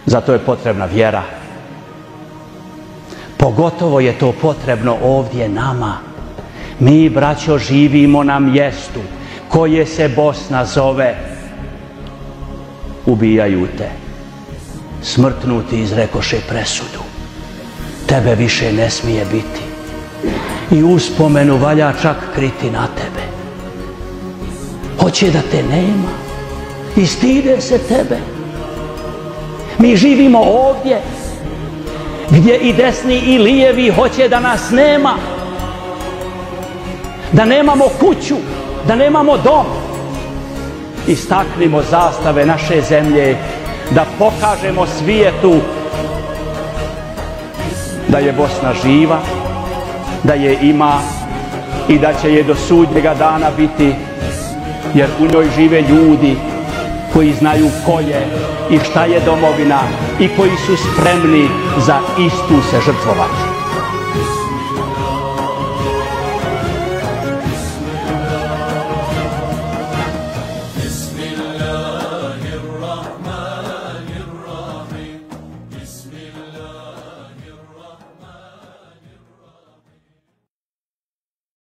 Zato je potrebna vjera. Pogotovo je to potrebno ovdje nama. Mi, braćo, živimo na mjestu koje se Bosna zove. Ubijaju te. Smrtnuti izrekoše presudu. Tebe više ne smije biti. I uspomenu valja čak kriti na tebe. Hoće da te nema. I stide se tebe. Mi živimo ovdje gdje i desni i lijevi hoće da nas nema. Da nemamo kuću, da nemamo dom. Istaknimo zastave naše zemlje, da pokažemo svijetu da je Bosna živa, da je ima i da će je do sudnjega dana biti, jer u njoj žive ljudi koji znaju ko je i šta je domovina i koji su spremni za istu se žrtvovati.